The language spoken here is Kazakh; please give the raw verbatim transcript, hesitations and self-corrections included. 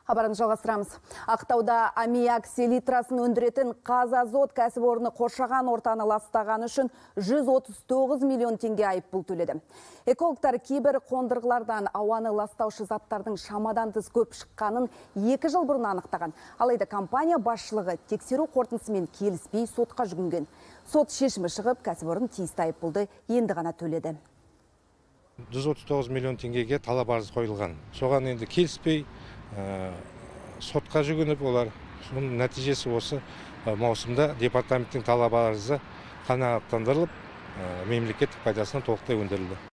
Хабарын жалғастырамыз. Ақтауда аммиак селитрасын өндіретін Қазазот кәсіпорны қоршаған ортаны ластаған үшін жүз отыз тоғыз миллион теңге айыппұл төледі. Экологтар кейбір қондырғылардан ауаны ластаушы заттардың шамадан тыс көп шыққанын екі жыл бұрын анықтаған. Алайда компания басшылығы тексеру қорытындысымен келіспей сотқа жүгінген. Сот шешімі шығып, кәсіпорын тиісті айыппұлды енді ғана төледі. жүз отыз тоғыз миллион теңгеге талап арыз қойылған. Соған енді келіспей сотқа жүгініп, олар соның нәтижесі осы маусымда департаменттің талап арызы қанағаттандырылып, мемлекеттік пайдасына толықтай өндірілді.